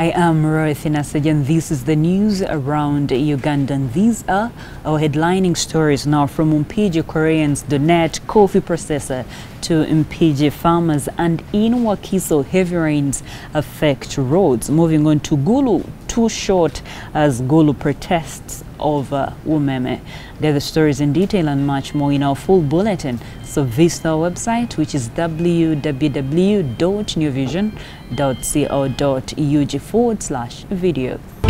I am Roethina Sajan. This is the news around Uganda, and these are our headlining stories now. From Mpigi Koreans donate coffee processor to Mpigi farmers, and in Wakiso heavy rains affect roads. Moving on to Gulu, too short as Gulu protests over UMEME. There are the stories in detail and much more in our full bulletin. So visit our website, which is www.newvision.co.ug/video.